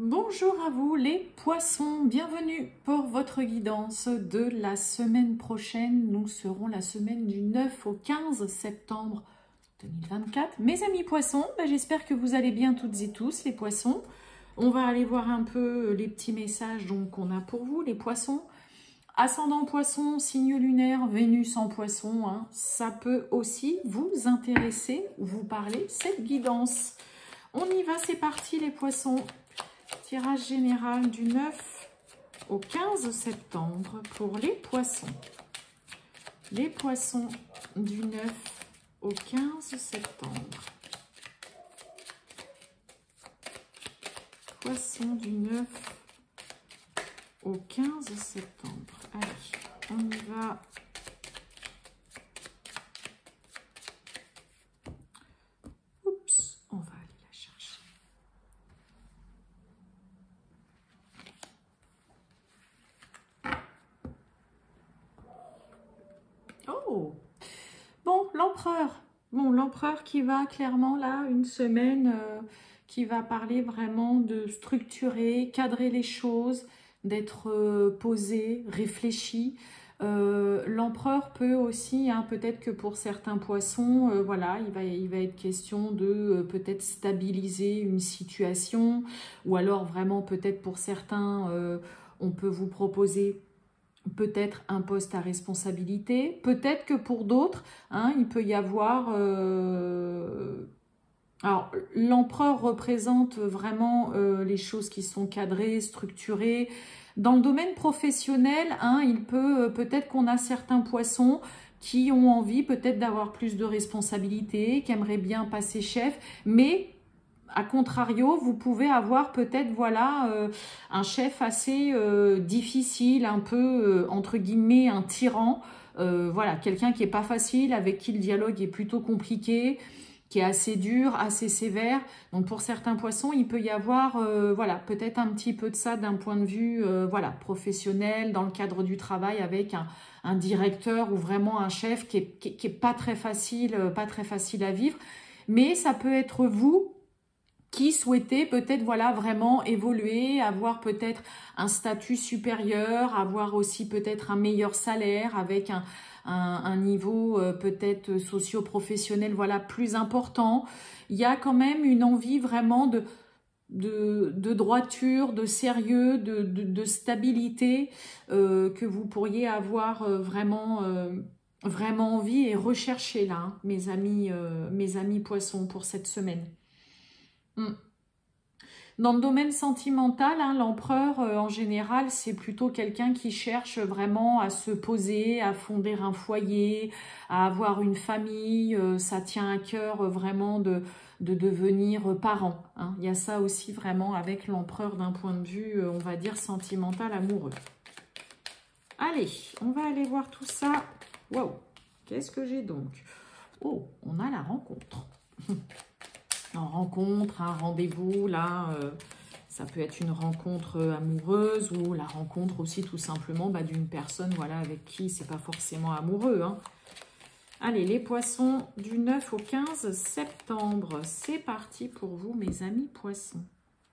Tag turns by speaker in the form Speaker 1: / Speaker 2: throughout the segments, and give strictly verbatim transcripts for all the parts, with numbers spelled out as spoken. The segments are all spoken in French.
Speaker 1: Bonjour à vous les poissons, bienvenue pour votre guidance de la semaine prochaine. Nous serons la semaine du neuf au quinze septembre deux mille vingt-quatre. Mes amis poissons, ben j'espère que vous allez bien toutes et tous les poissons. On va aller voir un peu les petits messages qu'on a pour vous les poissons. Ascendant poisson, signe lunaire, Vénus en poisson, hein, ça peut aussi vous intéresser, vous parler cette guidance. On y va, c'est parti les poissons. Tirage général du neuf au quinze septembre pour les poissons. Les poissons du neuf au quinze septembre. Poissons du neuf au quinze septembre. Allez, on y va. Oups, on va aller la chercher. Oh, bon, l'empereur. Bon, l'empereur qui va clairement là, une semaine, euh, qui va parler vraiment de structurer, cadrer les choses, d'être euh, posé, réfléchi. Euh, l'empereur peut aussi, hein, peut-être que pour certains poissons, euh, voilà, il va, il va être question de euh, peut-être stabiliser une situation, ou alors vraiment peut-être pour certains, euh, on peut vous proposer peut-être un poste à responsabilité, peut-être que pour d'autres, hein, il peut y avoir... Euh... Alors, l'empereur représente vraiment euh, les choses qui sont cadrées, structurées. Dans le domaine professionnel, hein, il peut euh, peut-être qu'on a certains poissons qui ont envie peut-être d'avoir plus de responsabilités, qui aimeraient bien passer chef, mais... A contrario, vous pouvez avoir peut-être voilà euh, un chef assez euh, difficile, un peu euh, entre guillemets un tyran, euh, voilà, quelqu'un qui est pas facile, avec qui le dialogue est plutôt compliqué, qui est assez dur, assez sévère. Donc pour certains poissons, il peut y avoir euh, voilà peut-être un petit peu de ça d'un point de vue euh, voilà professionnel, dans le cadre du travail, avec un, un directeur ou vraiment un chef qui est, qui, qui est pas très facile, euh, pas très facile à vivre. Mais ça peut être vous qui souhaitez peut-être voilà vraiment évoluer, avoir peut-être un statut supérieur, avoir aussi peut-être un meilleur salaire avec un, un, un niveau euh, peut-être socio-professionnel voilà plus important. Il y a quand même une envie vraiment de, de, de droiture, de sérieux, de, de, de stabilité euh, que vous pourriez avoir euh, vraiment, euh, vraiment envie et rechercher là, hein, mes amis, euh, mes amis poissons pour cette semaine. Dans le domaine sentimental, hein, l'empereur, euh, en général, c'est plutôt quelqu'un qui cherche vraiment à se poser, à fonder un foyer, à avoir une famille. Euh, ça tient à cœur euh, vraiment de, de devenir euh, parent. Hein. Il y a ça aussi vraiment avec l'empereur d'un point de vue, euh, on va dire, sentimental, amoureux. Allez, on va aller voir tout ça. Waouh, qu'est-ce que j'ai donc? Oh, on a la rencontre. En rencontre, un rendez-vous, là, euh, ça peut être une rencontre amoureuse ou la rencontre aussi tout simplement bah, d'une personne voilà, avec qui c'est pas forcément amoureux. Hein. Allez, les poissons du neuf au quinze septembre, c'est parti pour vous mes amis poissons.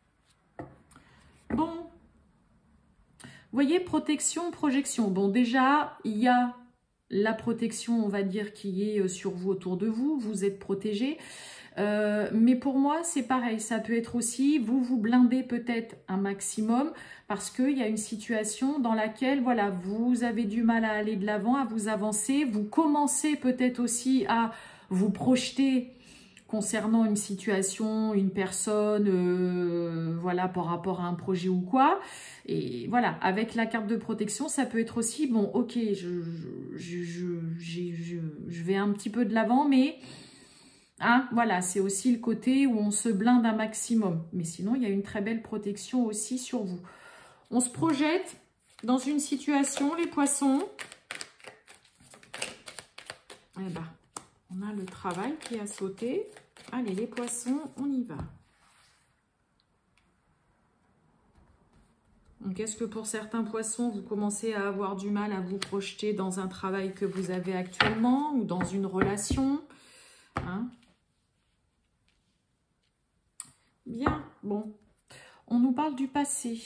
Speaker 1: Bon, vous voyez, protection, projection. Bon, déjà, il y a la protection, on va dire, qui est sur vous, autour de vous, vous êtes protégés. Euh, mais pour moi, c'est pareil. Ça peut être aussi, vous vous blindez peut-être un maximum parce qu'il y a une situation dans laquelle, voilà, vous avez du mal à aller de l'avant, à vous avancer. Vous commencez peut-être aussi à vous projeter concernant une situation, une personne, euh, voilà, par rapport à un projet ou quoi. Et voilà, avec la carte de protection, ça peut être aussi, bon, ok, je, je, je, je, je, je vais un petit peu de l'avant, mais... Hein, voilà, c'est aussi le côté où on se blinde un maximum. Mais sinon, il y a une très belle protection aussi sur vous. On se projette dans une situation, les poissons. Eh ben, on a le travail qui a sauté. Allez, les poissons, on y va. Donc, est-ce que pour certains poissons, vous commencez à avoir du mal à vous projeter dans un travail que vous avez actuellement ou dans une relation, hein? Bien, bon, On nous parle du passé.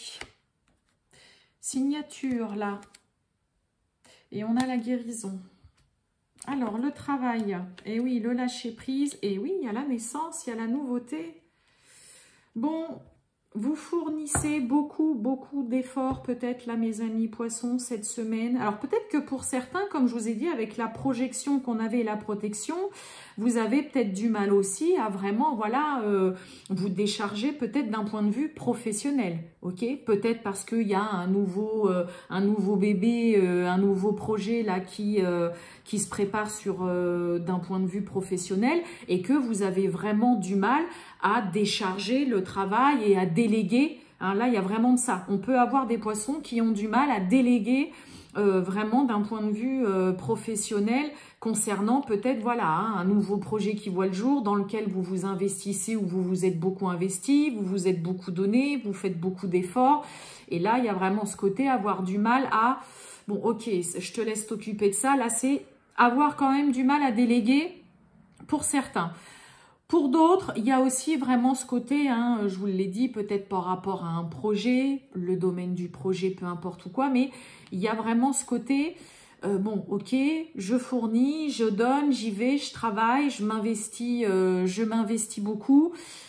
Speaker 1: Signature, là. Et on a la guérison. Alors, le travail. Et oui, le lâcher-prise. Et oui, il y a la naissance, il y a la nouveauté. Bon, vous fournissez beaucoup, beaucoup d'efforts, peut-être, là, mes amis poissons, cette semaine. Alors, peut-être que pour certains, comme je vous ai dit, avec la projection qu'on avait et la protection, vous avez peut-être du mal aussi à vraiment, voilà, euh, vous décharger peut-être d'un point de vue professionnel, ok? Peut-être parce qu'il y a un nouveau, euh, un nouveau bébé, euh, un nouveau projet là qui, euh, qui se prépare sur euh, d'un point de vue professionnel et que vous avez vraiment du mal à décharger le travail et à déléguer. Hein, là, il y a vraiment de ça. On peut avoir des poissons qui ont du mal à déléguer euh, vraiment d'un point de vue euh, professionnel concernant peut-être voilà hein, un nouveau projet qui voit le jour dans lequel vous vous investissez ou vous vous êtes beaucoup investi, vous vous êtes beaucoup donné, vous faites beaucoup d'efforts. Et là, il y a vraiment ce côté avoir du mal à... Bon, ok, je te laisse t'occuper de ça. Là, c'est avoir quand même du mal à déléguer pour certains. Pour d'autres, il y a aussi vraiment ce côté, hein, je vous l'ai dit, peut-être par rapport à un projet, le domaine du projet, peu importe ou quoi, mais il y a vraiment ce côté, euh, bon, ok, je fournis, je donne, j'y vais, je travaille, je m'investis, euh, je m'investis beaucoup.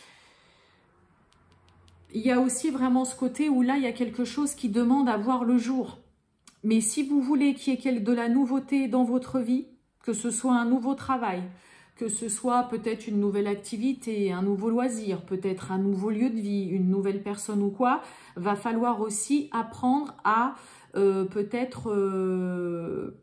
Speaker 1: Il y a aussi vraiment ce côté où là, il y a quelque chose qui demande à voir le jour. Mais si vous voulez qu'il y ait de la nouveauté dans votre vie, que ce soit un nouveau travail, que ce soit peut-être une nouvelle activité, un nouveau loisir, peut-être un nouveau lieu de vie, une nouvelle personne ou quoi, va falloir aussi apprendre à euh, peut-être euh,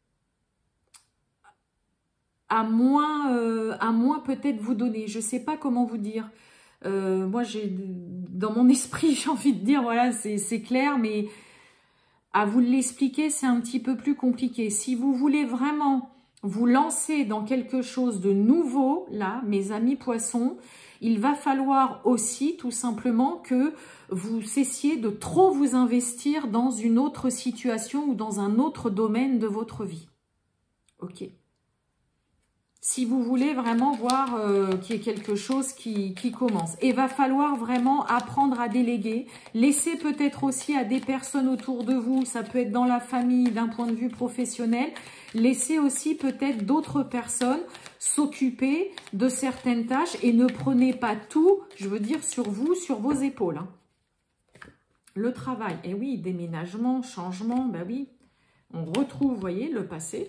Speaker 1: à moins, euh, à moins peut-être vous donner. Je ne sais pas comment vous dire. Euh, moi, j'ai dans mon esprit, j'ai envie de dire, voilà, c'est clair, mais à vous l'expliquer, c'est un petit peu plus compliqué. Si vous voulez vraiment vous lancer dans quelque chose de nouveau, là, mes amis poissons, il va falloir aussi tout simplement que vous cessiez de trop vous investir dans une autre situation ou dans un autre domaine de votre vie. Ok. Si vous voulez vraiment voir euh, qu'il y ait quelque chose qui, qui commence. Et va falloir vraiment apprendre à déléguer. Laisser peut-être aussi à des personnes autour de vous, ça peut être dans la famille, d'un point de vue professionnel, laissez aussi peut-être d'autres personnes s'occuper de certaines tâches et ne prenez pas tout, je veux dire, sur vous, sur vos épaules. Hein. Le travail, et oui, déménagement, changement, ben oui, on retrouve, vous voyez, le passé.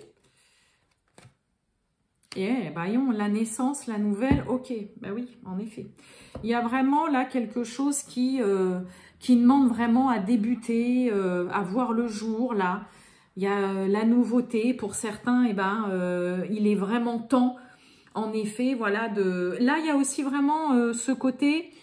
Speaker 1: Et voyons, la naissance, la nouvelle, ok, ben oui, en effet. Il y a vraiment là quelque chose qui, euh, qui demande vraiment à débuter, euh, à voir le jour, là. Il y a euh, la nouveauté, pour certains, eh ben, euh, il est vraiment temps, en effet, voilà, de... Là, il y a aussi vraiment euh, ce côté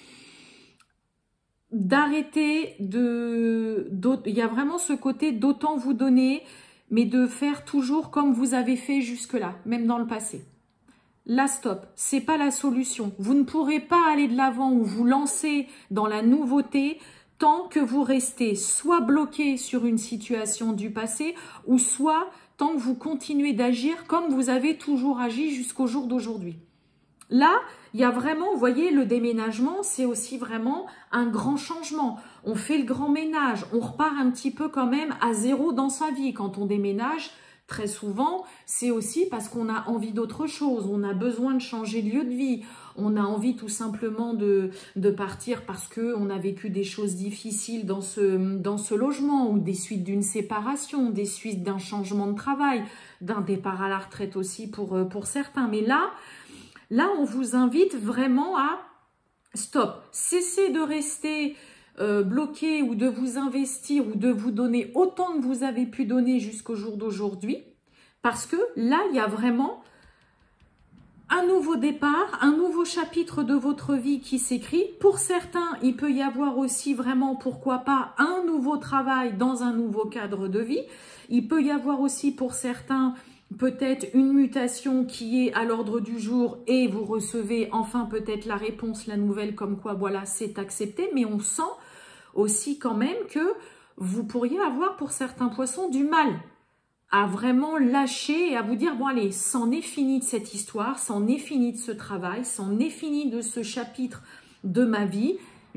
Speaker 1: d'arrêter de... Il y a vraiment ce côté d'autant vous donner, mais de faire toujours comme vous avez fait jusque-là, même dans le passé. Là, stop, c'est pas la solution. Vous ne pourrez pas aller de l'avant ou vous lancer dans la nouveauté tant que vous restez soit bloqué sur une situation du passé ou soit tant que vous continuez d'agir comme vous avez toujours agi jusqu'au jour d'aujourd'hui. Là, il y a vraiment, vous voyez, le déménagement, c'est aussi vraiment un grand changement. On fait le grand ménage, on repart un petit peu quand même à zéro dans sa vie. Quand on déménage, très souvent, c'est aussi parce qu'on a envie d'autre chose. On a besoin de changer de lieu de vie. On a envie tout simplement de, de partir parce qu'on a vécu des choses difficiles dans ce, dans ce logement ou des suites d'une séparation, des suites d'un changement de travail, d'un départ à la retraite aussi pour, pour certains. Mais là... Là, on vous invite vraiment à stop, cessez de rester euh, bloqué ou de vous investir ou de vous donner autant que vous avez pu donner jusqu'au jour d'aujourd'hui. Parce que là, il y a vraiment un nouveau départ, un nouveau chapitre de votre vie qui s'écrit. Pour certains, il peut y avoir aussi vraiment, pourquoi pas, un nouveau travail dans un nouveau cadre de vie. Il peut y avoir aussi pour certains... peut-être une mutation qui est à l'ordre du jour et vous recevez enfin peut-être la réponse, la nouvelle comme quoi voilà c'est accepté, mais on sent aussi quand même que vous pourriez avoir pour certains poissons du mal à vraiment lâcher et à vous dire bon allez, c'en est fini de cette histoire, c'en est fini de ce travail, c'en est fini de ce chapitre de ma vie,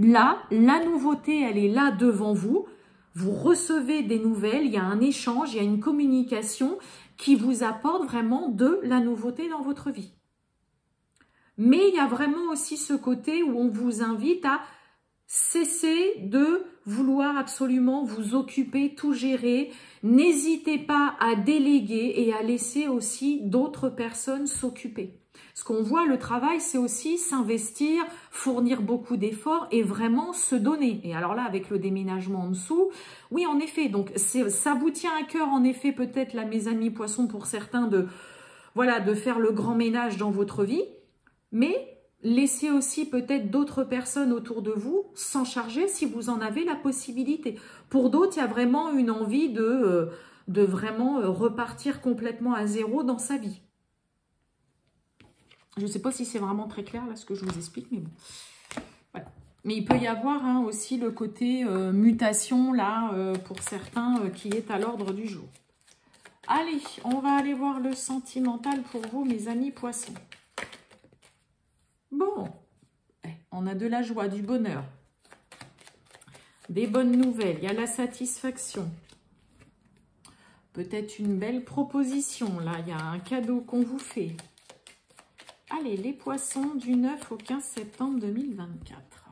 Speaker 1: là, la nouveauté, elle est là devant vous. Vous recevez des nouvelles, il y a un échange, il y a une communication qui vous apporte vraiment de la nouveauté dans votre vie. Mais il y a vraiment aussi ce côté où on vous invite à cesser de vouloir absolument vous occuper, tout gérer. N'hésitez pas à déléguer et à laisser aussi d'autres personnes s'occuper. Ce qu'on voit, le travail, c'est aussi s'investir, fournir beaucoup d'efforts et vraiment se donner. Et alors là, avec le déménagement en dessous, oui, en effet, donc ça vous tient à cœur, en effet, peut-être là, mes amis poissons, pour certains, de, voilà, de faire le grand ménage dans votre vie, mais laissez aussi peut-être d'autres personnes autour de vous s'en charger si vous en avez la possibilité. Pour d'autres, il y a vraiment une envie de, euh, de vraiment repartir complètement à zéro dans sa vie. Je ne sais pas si c'est vraiment très clair là ce que je vous explique, mais bon. Voilà. Mais il peut y avoir hein, aussi le côté euh, mutation là euh, pour certains euh, qui est à l'ordre du jour. Allez, on va aller voir le sentimental pour vous, mes amis poissons. Bon, on a de la joie, du bonheur, des bonnes nouvelles, il y a la satisfaction. Peut-être une belle proposition là, il y a un cadeau qu'on vous fait. Allez, les poissons du neuf au quinze septembre deux mille vingt-quatre.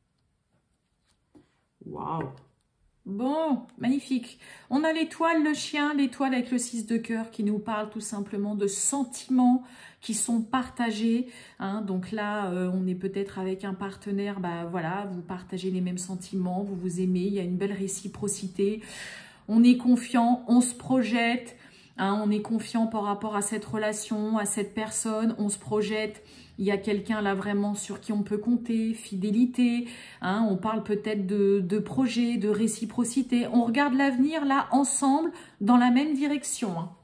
Speaker 1: Waouh! Bon, magnifique. On a l'étoile, le chien, l'étoile avec le six de cœur qui nous parle tout simplement de sentiments qui sont partagés. Hein. Donc là, euh, on est peut-être avec un partenaire, bah voilà, vous partagez les mêmes sentiments, vous vous aimez, il y a une belle réciprocité. On est confiant, on se projette. Hein, on est confiant par rapport à cette relation, à cette personne, on se projette, il y a quelqu'un là vraiment sur qui on peut compter, fidélité, hein, on parle peut-être de, de projet, de réciprocité, on regarde l'avenir là ensemble dans la même direction. Hein.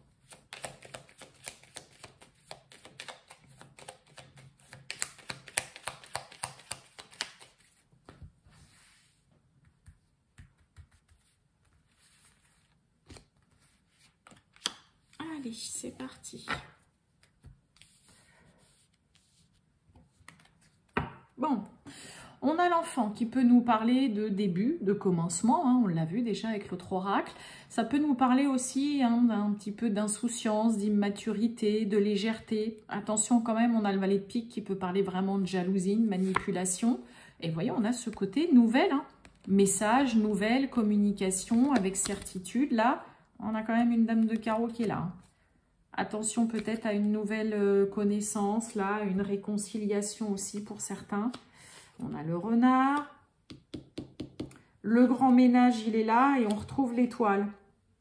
Speaker 1: Allez, c'est parti. Bon, on a l'enfant qui peut nous parler de début, de commencement, hein, on l'a vu déjà avec l'autre oracle. Ça peut nous parler aussi hein, d'un petit peu d'insouciance, d'immaturité, de légèreté. Attention quand même, on a le valet de pique qui peut parler vraiment de jalousie, de manipulation. Et voyez, on a ce côté nouvelle, hein, message, nouvelle, communication avec certitude. Là, on a quand même une dame de carreau qui est là. Hein. Attention peut-être à une nouvelle connaissance, là, une réconciliation aussi pour certains. On a le renard. Le grand ménage, il est là et on retrouve l'étoile.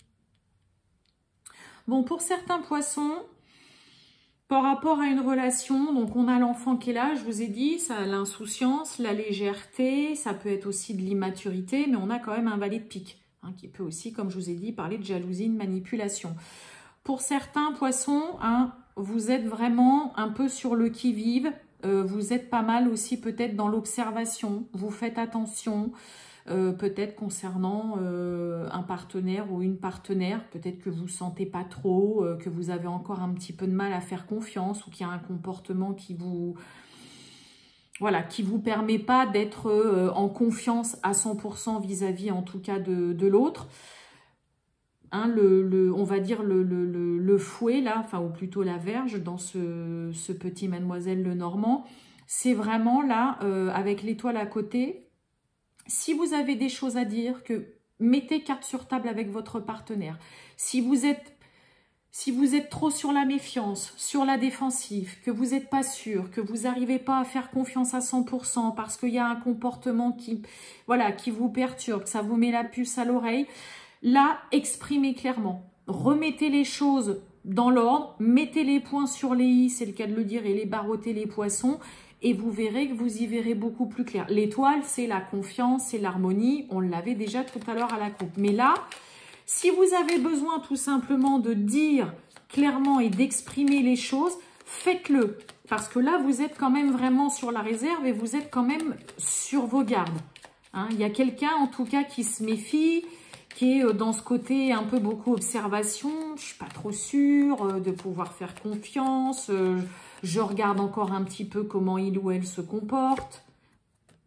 Speaker 1: Bon, pour certains poissons, par rapport à une relation, donc on a l'enfant qui est là, je vous ai dit, ça a l'insouciance, la légèreté, ça peut être aussi de l'immaturité, mais on a quand même un valet de pique, hein, qui peut aussi, comme je vous ai dit, parler de jalousie, de manipulation. Pour certains poissons, hein, vous êtes vraiment un peu sur le qui-vive. Euh, vous êtes pas mal aussi peut-être dans l'observation. Vous faites attention, euh, peut-être concernant euh, un partenaire ou une partenaire. Peut-être que vous ne sentez pas trop, euh, que vous avez encore un petit peu de mal à faire confiance ou qu'il y a un comportement qui vous... Voilà, qui ne vous permet pas d'être euh, en confiance à cent pour cent vis-à-vis en tout cas de, de l'autre. Hein, le, le, on va dire le, le, le, le fouet, là, enfin, ou plutôt la verge dans ce, ce petit Mademoiselle Lenormand, c'est vraiment là, euh, avec l'étoile à côté, si vous avez des choses à dire, que mettez carte sur table avec votre partenaire. Si vous êtes, si vous êtes trop sur la méfiance, sur la défensive, que vous n'êtes pas sûr, que vous n'arrivez pas à faire confiance à cent pour cent parce qu'il y a un comportement qui, voilà, qui vous perturbe, que ça vous met la puce à l'oreille, là, exprimez clairement. Remettez les choses dans l'ordre, mettez les points sur les i, c'est le cas de le dire, et les barreaux,tez les poissons, et vous verrez que vous y verrez beaucoup plus clair. L'étoile, c'est la confiance, c'est l'harmonie, on l'avait déjà tout à l'heure à la coupe. Mais là, si vous avez besoin tout simplement de dire clairement et d'exprimer les choses, faites-le. Parce que là, vous êtes quand même vraiment sur la réserve et vous êtes quand même sur vos gardes. Hein, il y a quelqu'un en tout cas qui se méfie, qui est dans ce côté un peu beaucoup observation, je ne suis pas trop sûre de pouvoir faire confiance, je regarde encore un petit peu comment il ou elle se comporte.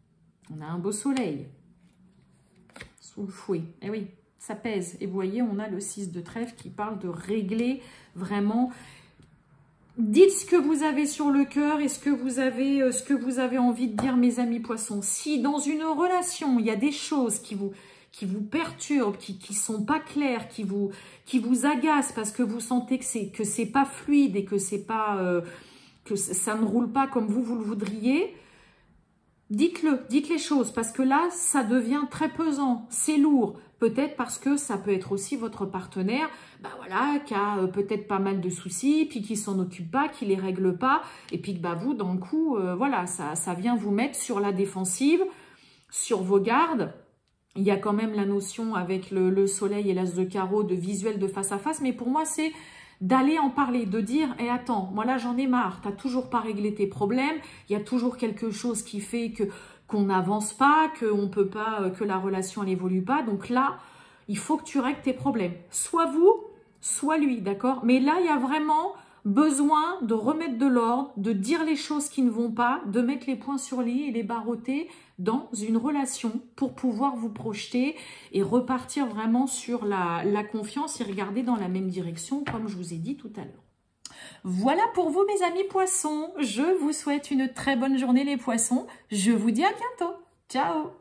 Speaker 1: On a un beau soleil sous le fouet. Eh oui, ça pèse. Et vous voyez, on a le six de trèfle qui parle de régler vraiment. Dites ce que vous avez sur le cœur et ce que vous avez, euh, ce que vous avez envie de dire, mes amis poissons. Si dans une relation, il y a des choses qui vous, qui vous perturbent, qui ne sont pas claires, qui vous, qui vous agacent parce que vous sentez que c'est que c'est pas fluide et que, c'est pas, euh, que ça ne roule pas comme vous, vous le voudriez, dites-le, dites les choses, parce que là, ça devient très pesant, c'est lourd. Peut-être parce que ça peut être aussi votre partenaire, bah voilà, qui a euh, peut-être pas mal de soucis, puis qui s'en occupe pas, qui les règle pas, et puis que bah vous, dans le coup, euh, voilà, ça, ça vient vous mettre sur la défensive, sur vos gardes. Il y a quand même la notion avec le, le soleil et l'as de carreau de visuel de face à face, mais pour moi, c'est d'aller en parler, de dire « Eh attends, moi là j'en ai marre, t'as toujours pas réglé tes problèmes, il y a toujours quelque chose qui fait que qu'on n'avance pas, qu'on peut pas, que la relation n'évolue pas, donc là, il faut que tu règles tes problèmes. Soit vous, soit lui, d'accord? Mais là, il y a vraiment besoin de remettre de l'ordre, de dire les choses qui ne vont pas, de mettre les points sur les i et les barreaux dans une relation pour pouvoir vous projeter et repartir vraiment sur la, la confiance et regarder dans la même direction, comme je vous ai dit tout à l'heure. Voilà pour vous, mes amis poissons. Je vous souhaite une très bonne journée, les poissons. Je vous dis à bientôt. Ciao!